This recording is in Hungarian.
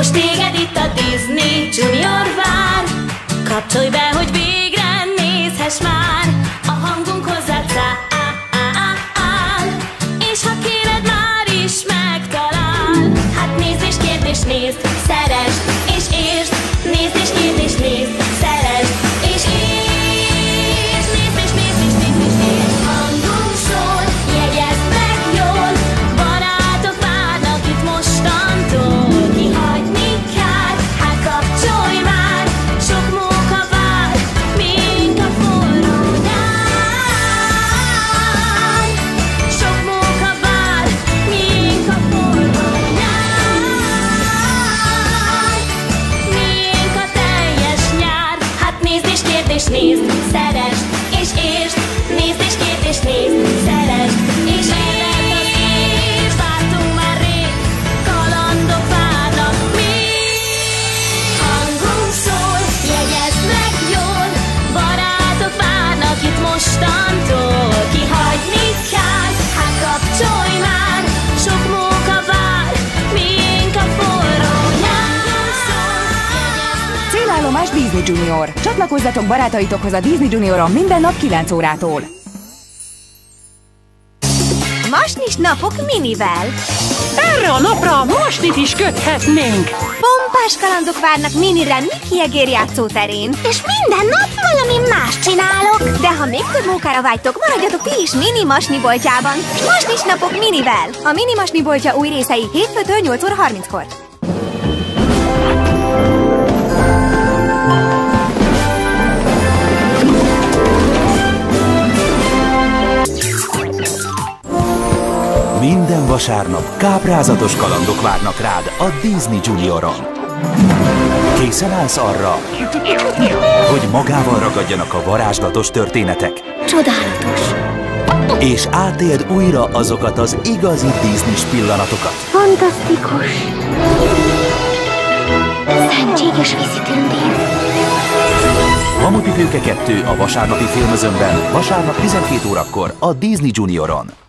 most téged itt a Disney Junior vár. Kapcsolj be, hogy végre nézhess már, a hangunk hozzád száll, és ha kéred, már is megtalál. Hát nézd és kérd és nézd, szeresd és értsd, nézd és kérd és nézd, szeresd és értsd, nézd és nézd és nézd és nézd. Hangunk szól, jegyezd meg jól, barátok várnak itt mostantól. Kihagyni kár, hát kapcsolj már, sok móka vár, mint a forró nyár. Sok móka vár, mint a forró nyár, mint a teljes nyár. Hát nézd és kérd és nézd, szeresd és értsd, nézd és kérd és nézd, szeresd és értsd. Vártunk már rég, kalandok várnak még. Hangunk szól, jegyezd meg jól, barátok várnak itt mostantól. Kihagyni kár, hát kapcsolj már, sok móka vár, mint a forró nyár. Célállomás Disney Junior. Csatlakozzatok barátaitokhoz a Disney Junioron minden nap 9 órától. Masnis napok minivel. Erre a napra masnit is köthetnénk. Pompás kalandok várnak minire Mickey egér játszóterén. És minden nap valami más csinálok. De ha még több mókára vágytok, maradjatok ti is mini masni boltjában. Masnis napok minivel. A mini masni boltja új részei hétfőtől 8 óra 30-kor. Minden vasárnap káprázatos kalandok várnak rád a Disney Junioron. Készen állsz arra, hogy magával ragadjanak a varázslatos történetek? Csodálatos. És átéld újra azokat az igazi Disney-s pillanatokat. Fantasztikus. Szentséges vízitündér. Mamutipőke 2 a vasárnapi filmözönben, vasárnap 12 órakor a Disney Junioron.